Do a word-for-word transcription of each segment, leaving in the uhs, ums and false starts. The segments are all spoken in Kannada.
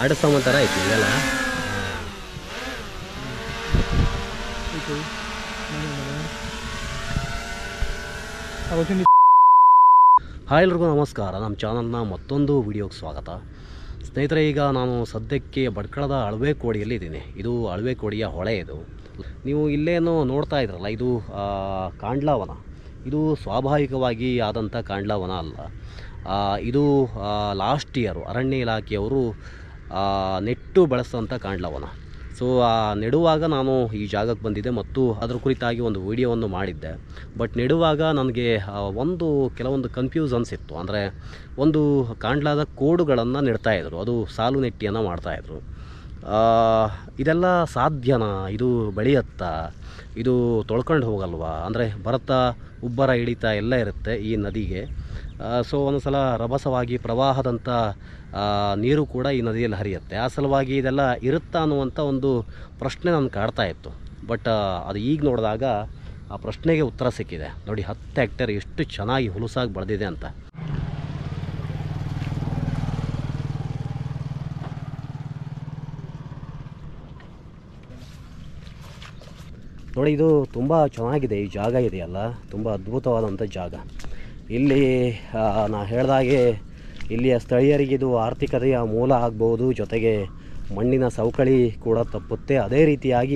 ಆಡಿಸೋ ಥರ ಐತಿ ಇದೆಲ್ಲ. ಹಾಯ್ ಎಲ್ರಿಗೂ ನಮಸ್ಕಾರ. ನಮ್ಮ ಚಾನಲ್ನ ಮತ್ತೊಂದು ವಿಡಿಯೋಗೆ ಸ್ವಾಗತ. ಸ್ನೇಹಿತರೆ, ಈಗ ನಾನು ಸದ್ಯಕ್ಕೆ ಭಟ್ಕಳದ ಅಳವೆಕೋಡಿಯಲ್ಲಿ ಇದ್ದೀನಿ. ಇದು ಅಳವೆಕೋಡಿಯ ಹೊಳೆ. ಇದು ನೀವು ಇಲ್ಲೇನೋ ನೋಡ್ತಾ ಇದ್ರಲ್ಲ, ಇದು ಕಾಂಡ್ಲಾವನ. ಇದು ಸ್ವಾಭಾವಿಕವಾಗಿ ಆದಂಥ ಕಾಂಡ್ಲಾವನ ಅಲ್ಲ. ಇದು ಲಾಸ್ಟ್ ಇಯರು ಅರಣ್ಯ ಇಲಾಖೆಯವರು ನೆಟ್ಟು ಬೆಳೆಸೋಂಥ ಕಾಂಡ್ಲಾವನ. ಸೊ ನೆಡುವಾಗ ನಾನು ಈ ಜಾಗಕ್ಕೆ ಬಂದಿದ್ದೆ ಮತ್ತು ಅದರ ಕುರಿತಾಗಿ ಒಂದು ವಿಡಿಯೋವನ್ನು ಮಾಡಿದ್ದೆ. ಬಟ್ ನೆಡುವಾಗ ನನಗೆ ಒಂದು ಕೆಲವೊಂದು ಕನ್ಫ್ಯೂಸ್ ಅನಿಸಿತ್ತು. ಅಂದರೆ ಒಂದು ಕಾಂಡ್ಲಾದ ಕೋಡುಗಳನ್ನು ನೆಡ್ತಾಯಿದ್ರು, ಅದು ಸಾಲು ನೆಟ್ಟಿಯನ್ನು ಮಾಡ್ತಾಯಿದ್ರು. ಇದೆಲ್ಲ ಸಾಧ್ಯನಾ? ಇದು ಬೆಳೆಯತ್ತಾ? ಇದು ತೊಳ್ಕೊಂಡು ಹೋಗಲ್ವಾ? ಅಂದರೆ ಬರುತ್ತಾ ಉಬ್ಬರ ಇಳಿತಾ ಎಲ್ಲ ಇರುತ್ತೆ ಈ ನದಿಗೆ. ಸೊ ಒಂದು ಸಲ ರಭಸವಾಗಿ ಪ್ರವಾಹದಂಥ ನೀರು ಕೂಡ ಈ ನದಿಯಲ್ಲಿ ಹರಿಯುತ್ತೆ. ಆ ಸಲುವಾಗಿ ಇದೆಲ್ಲ ಇರುತ್ತಾ ಅನ್ನುವಂಥ ಒಂದು ಪ್ರಶ್ನೆ ನಾನು ಕಾಡ್ತಾ ಇತ್ತು. ಬಟ್ ಅದು ಈಗ ನೋಡಿದಾಗ ಆ ಪ್ರಶ್ನೆಗೆ ಉತ್ತರ ಸಿಕ್ಕಿದೆ. ನೋಡಿ, ಹತ್ತು ಹೆಕ್ಟೇರ್ ಎಷ್ಟು ಚೆನ್ನಾಗಿ ಹುಲುಸಾಗಿ ಬೆಳೆದಿದೆ ಅಂತ. ನೋಡಿ, ಇದು ತುಂಬ ಚೆನ್ನಾಗಿದೆ. ಈ ಜಾಗ ಇದೆಯಲ್ಲ, ತುಂಬ ಅದ್ಭುತವಾದಂಥ ಜಾಗ. ಇಲ್ಲಿ ನಾ ಹೇಳಿದಾಗೆ ಇಲ್ಲಿಯ ಸ್ಥಳೀಯರಿಗೆ ಇದು ಆರ್ಥಿಕತೆಯ ಮೂಲ ಆಗ್ಬೋದು, ಜೊತೆಗೆ ಮಣ್ಣಿನ ಸವಕಳಿ ಕೂಡ ತಪ್ಪುತ್ತೆ. ಅದೇ ರೀತಿಯಾಗಿ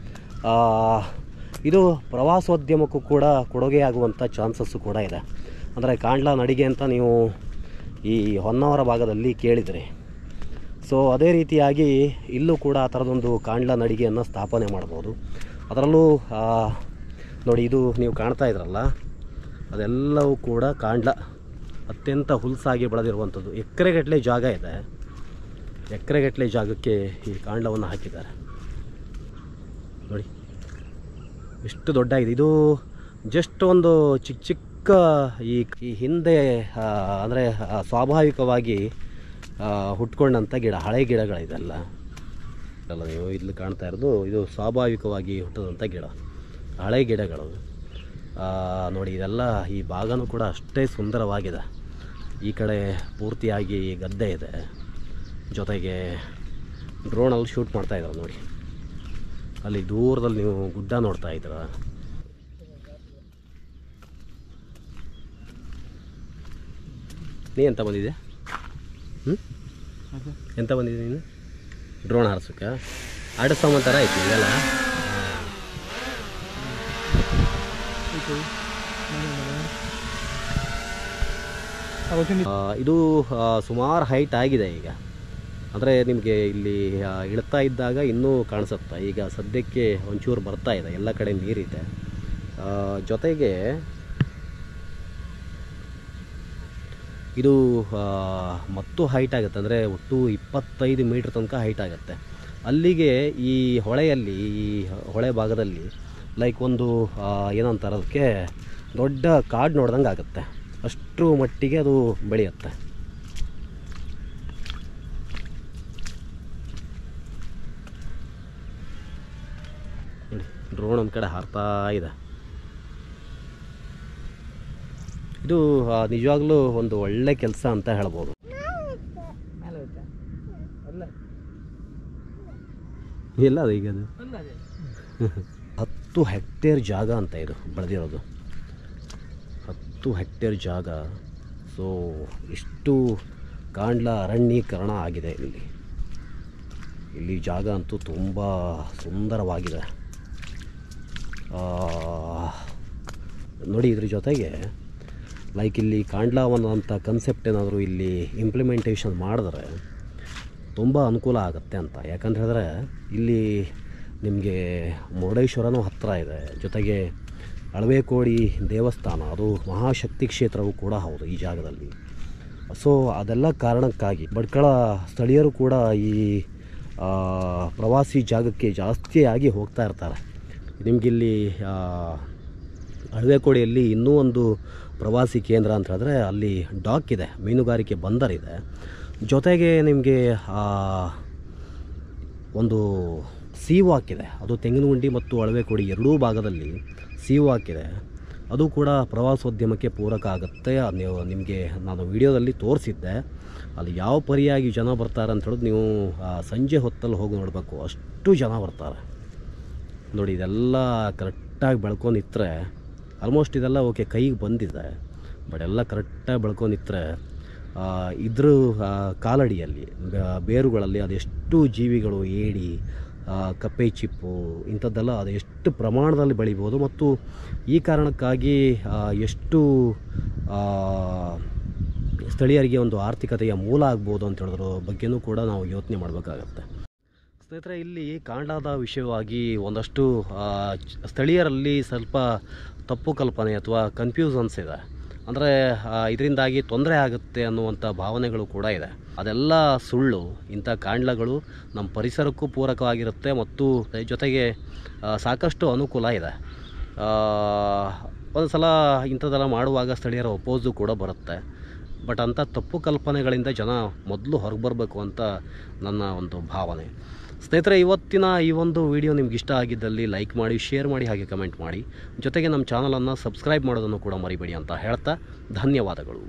ಇದು ಪ್ರವಾಸೋದ್ಯಮಕ್ಕೂ ಕೂಡ ಕೊಡುಗೆಯಾಗುವಂಥ ಚಾನ್ಸಸ್ಸು ಕೂಡ ಇದೆ. ಅಂದರೆ ಕಾಂಡ್ಲಾ ನಡಿಗೆ ಅಂತ ನೀವು ಈ ಹೊನ್ನಾವರ ಭಾಗದಲ್ಲಿ ಕೇಳಿದ್ರಿ. ಸೊ ಅದೇ ರೀತಿಯಾಗಿ ಇಲ್ಲೂ ಕೂಡ ಆ ಥರದೊಂದು ಕಾಂಡ್ಲಾ ನಡಿಗೆಯನ್ನು ಸ್ಥಾಪನೆ ಮಾಡ್ಬೋದು. ಅದರಲ್ಲೂ ನೋಡಿ, ಇದು ನೀವು ಕಾಣ್ತಾ ಇದ್ರಲ್ಲ, ಅದೆಲ್ಲವೂ ಕೂಡ ಕಾಂಡ್ಲಾ ಅತ್ಯಂತ ಹುಲ್ಸಾಗಿ ಬೆಳೆದಿರುವಂಥದ್ದು. ಎಕರೆಗಟ್ಟಲೆ ಜಾಗ ಇದೆ. ಎಕರೆಗಟ್ಟಲೆ ಜಾಗಕ್ಕೆ ಈ ಕಾಂಡ್ಲವನ್ನು ಹಾಕಿದ್ದಾರೆ. ನೋಡಿ ಎಷ್ಟು ದೊಡ್ಡ ಇದೆ. ಇದು ಜಸ್ಟ್ ಒಂದು ಚಿಕ್ಕ ಚಿಕ್ಕ ಈ ಈ ಹಿಂದೆ ಅಂದರೆ ಸ್ವಾಭಾವಿಕವಾಗಿ ಹುಟ್ಕೊಂಡಂಥ ಗಿಡ, ಹಳೆ ಗಿಡಗಳಿದೆಲ್ಲ ಅಲ್ಲ. ನೀವು ಇಲ್ಲಿ ಕಾಣ್ತಾ ಇರೋದು ಇದು ಸ್ವಾಭಾವಿಕವಾಗಿ ಹುಟ್ಟಿದಂಥ ಗಿಡ, ಹಳೆ ಗಿಡಗಳು. ನೋಡಿ, ಇದೆಲ್ಲ ಈ ಭಾಗನೂ ಕೂಡ ಅಷ್ಟೇ ಸುಂದರವಾಗಿದೆ. ಈ ಕಡೆ ಪೂರ್ತಿಯಾಗಿ ಗದ್ದೆ ಇದೆ, ಜೊತೆಗೆ ಡ್ರೋನಲ್ಲಿ ಶೂಟ್ ಮಾಡ್ತಾ ಇದ್ದಾರೆ. ನೋಡಿ, ಅಲ್ಲಿ ದೂರದಲ್ಲಿ ನೀವು ಗುಡ್ಡ ನೋಡ್ತಾ ಇದ್ದೀರ. ನೀ ಎಂತ ಬಂದಿದೆ? ಹ್ಞೂ ಎಂತ ಬಂದಿದೆ ನೀನು? ಡ್ರೋನ್ ಹಾರಿಸೋಕ್ಕೆ ಆಡಿಸೋ ಥರ ಐತಿ ಇದೆಲ್ಲ. ಇದು ಸುಮಾರು ಹೈಟ್ ಆಗಿದೆ ಈಗ. ಅಂದರೆ ನಿಮಗೆ ಇಲ್ಲಿ ಇಳ್ತಾ ಇದ್ದಾಗ ಇನ್ನೂ ಕಾಣಿಸುತ್ತೆ. ಈಗ ಸದ್ಯಕ್ಕೆ ಒಂಚೂರು ಬರ್ತಾ ಇದೆ, ಎಲ್ಲ ಕಡೆ ನೀರಿದೆ. ಜೊತೆಗೆ ಇದು ಮತ್ತು ಹೈಟ್ ಆಗುತ್ತೆ. ಅಂದರೆ ಒಟ್ಟು ಇಪ್ಪತ್ತೈದು ಮೀಟ್ರ್ ತನಕ ಹೈಟ್ ಆಗುತ್ತೆ. ಅಲ್ಲಿಗೆ ಈ ಹೊಳೆಯಲ್ಲಿ, ಈ ಹೊಳೆ ಭಾಗದಲ್ಲಿ ಲೈಕ್ ಒಂದು ಏನಂತಾರೆ, ಅದಕ್ಕೆ ದೊಡ್ಡ ಕಾಡು ನೋಡ್ದಂಗೆ ಆಗುತ್ತೆ. ಅಷ್ಟರ ಮಟ್ಟಿಗೆ ಅದು ಬೆಳೆಯುತ್ತೆ. ನೋಡಿ, ಡ್ರೋನ್ ಒಂದು ಕಡೆ ಹಾರ್ತಾ ಇದೆ. ಇದು ನಿಜವಾಗ್ಲೂ ಒಂದು ಒಳ್ಳೆ ಕೆಲಸ ಅಂತ ಹೇಳ್ಬೋದು. ಇಲ್ಲ ಅದು ಈಗ ಅದು ಹತ್ತು ಹೆಕ್ಟೇರ್ ಜಾಗ ಅಂತ ಇದು ಬೆಳೆದಿರೋದು. ಹತ್ತು ಹೆಕ್ಟೇರ್ ಜಾಗ. ಸೊ ಇಷ್ಟು ಕಾಂಡ್ಲಾ ಅರಣ್ಯೀಕರಣ ಆಗಿದೆ ಇಲ್ಲಿ. ಇಲ್ಲಿ ಜಾಗ ಅಂತೂ ತುಂಬ ಸುಂದರವಾಗಿದೆ. ನೋಡಿ, ಇದ್ರ ಜೊತೆಗೆ ಲೈಕ್ ಇಲ್ಲಿ ಕಾಂಡ್ಲಾವನ ಅಂತ ಕನ್ಸೆಪ್ಟ್ ಏನಾದರೂ ಇಲ್ಲಿ ಇಂಪ್ಲಿಮೆಂಟೇಷನ್ ಮಾಡಿದ್ರೆ ತುಂಬ ಅನುಕೂಲ ಆಗುತ್ತೆ ಅಂತ. ಯಾಕಂತ ಹೇಳಿದ್ರೆ ಇಲ್ಲಿ ನಿಮಗೆ ಮುರುಡೇಶ್ವರನೂ ಹತ್ತಿರ ಇದೆ, ಜೊತೆಗೆ ಅಳವೆಕೋಡಿ ದೇವಸ್ಥಾನ, ಅದು ಮಹಾಶಕ್ತಿ ಕ್ಷೇತ್ರವೂ ಕೂಡ ಹೌದು ಈ ಜಾಗದಲ್ಲಿ. ಸೊ ಅದೆಲ್ಲ ಕಾರಣಕ್ಕಾಗಿ ಭಟ್ಕಳ ಸ್ಥಳೀಯರು ಕೂಡ ಈ ಪ್ರವಾಸಿ ಜಾಗಕ್ಕೆ ಜಾಸ್ತಿಯಾಗಿ ಹೋಗ್ತಾ ಇರ್ತಾರೆ. ನಿಮಗಿಲ್ಲಿ ಅಳವೆಕೋಡಿಯಲ್ಲಿ ಇನ್ನೂ ಒಂದು ಪ್ರವಾಸಿ ಕೇಂದ್ರ ಅಂತ ಹೇಳಿದ್ರೆ ಅಲ್ಲಿ ಡಾಕ್ ಇದೆ, ಮೀನುಗಾರಿಕೆ ಬಂದರಿದೆ. ಜೊತೆಗೆ ನಿಮಗೆ ಒಂದು ಸೀ ವಾಕ್ ಇದೆ. ಅದು ತೆಂಗಿನಗುಂಡಿ ಮತ್ತು ಅಳವೆಕೋಡಿ ಎರಡೂ ಭಾಗದಲ್ಲಿ ಸೀ ವಾಕ್ ಇದೆ. ಅದು ಕೂಡ ಪ್ರವಾಸೋದ್ಯಮಕ್ಕೆ ಪೂರಕ ಆಗುತ್ತೆ. ನೀವು ನಿಮಗೆ ನಾನು ವಿಡಿಯೋದಲ್ಲಿ ತೋರಿಸಿದ್ದೆ. ಅಲ್ಲಿ ಯಾವ ಪರಿಯಾಗಿ ಜನ ಬರ್ತಾರೆ ಅಂತ ಹೇಳಿದ್ರೆ ನೀವು ಸಂಜೆ ಹೊತ್ತಲ್ಲಿ ಹೋಗಿ ನೋಡಬೇಕು, ಅಷ್ಟು ಜನ ಬರ್ತಾರೆ ನೋಡಿ. ಇದೆಲ್ಲ ಕರೆಕ್ಟಾಗಿ ಬೆಳ್ಕೊಂಡಿತ್ತರೆ ಆಲ್ಮೋಸ್ಟ್ ಇದೆಲ್ಲ ಓಕೆ ಕೈಗೆ ಬಂದಿದೆ, ಬಟ್ ಎಲ್ಲ ಕರೆಕ್ಟಾಗಿ ಬೆಳ್ಕೊಂಡಿತ್ತರೆ ಇದ್ರ ಕಾಲಡಿಯಲ್ಲಿ ಬೇರುಗಳಲ್ಲಿ ಅದೆಷ್ಟು ಜೀವಿಗಳು, ಏಡಿ, ಕಪ್ಪೆ ಚಿಪ್ಪು ಇಂಥದ್ದೆಲ್ಲ ಅದು ಎಷ್ಟು ಪ್ರಮಾಣದಲ್ಲಿ ಬೆಳಿಬೋದು ಮತ್ತು ಈ ಕಾರಣಕ್ಕಾಗಿ ಎಷ್ಟು ಸ್ಥಳೀಯರಿಗೆ ಒಂದು ಆರ್ಥಿಕತೆಯ ಮೂಲ ಆಗ್ಬೋದು ಅಂತ ಹೇಳಿದ್ರ ಬಗ್ಗೆನೂ ಕೂಡ ನಾವು ಯೋಚನೆ ಮಾಡಬೇಕಾಗತ್ತೆ. ಸ್ನೇಹಿತರೆ, ಇಲ್ಲಿ ಕಾಂಡದ ವಿಷಯವಾಗಿ ಒಂದಷ್ಟು ಸ್ಥಳೀಯರಲ್ಲಿ ಸ್ವಲ್ಪ ತಪ್ಪು ಕಲ್ಪನೆ ಅಥವಾ ಕನ್ಫ್ಯೂಷನ್ಸ್ ಇದೆ. ಅಂದರೆ ಇದರಿಂದಾಗಿ ತೊಂದರೆ ಆಗುತ್ತೆ ಅನ್ನುವಂಥ ಭಾವನೆಗಳು ಕೂಡ ಇದೆ. ಅದೆಲ್ಲ ಸುಳ್ಳು. ಇಂಥ ಕಾಂಡಗಳು ನಮ್ಮ ಪರಿಸರಕ್ಕೂ ಪೂರಕವಾಗಿರುತ್ತೆ ಮತ್ತು ಜೊತೆಗೆ ಸಾಕಷ್ಟು ಅನುಕೂಲ ಇದೆ. ಒಂದು ಸಲ ಇಂಥದ್ದೆಲ್ಲ ಮಾಡುವಾಗ ಸ್ಥಳೀಯರ ಒಪ್ಪೋದು ಕೂಡ ಬರುತ್ತೆ. ಬಟ್ ಅಂಥ ತಪ್ಪು ಕಲ್ಪನೆಗಳಿಂದ ಜನ ಮೊದಲು ಹೊರಗೆ ಬರಬೇಕು ಅಂತ ನನ್ನ ಒಂದು ಭಾವನೆ. ಸ್ನೇಹಿತರೆ, ಇವತ್ತಿನ ಈ ಒಂದು ವಿಡಿಯೋ ನಿಮ್ಗೆ ಇಷ್ಟ ಆಗಿದ್ದಲ್ಲಿ ಲೈಕ್ ಮಾಡಿ, ಶೇರ್ ಮಾಡಿ, ಹಾಗೆ ಕಮೆಂಟ್ ಮಾಡಿ. ಜೊತೆಗೆ ನಮ್ಮ ಚಾನಲನ್ನು ಸಬ್ಸ್ಕ್ರೈಬ್ ಮಾಡೋದನ್ನು ಕೂಡ ಮರಿಬೇಡಿ ಅಂತ ಹೇಳ್ತಾ ಧನ್ಯವಾದಗಳು.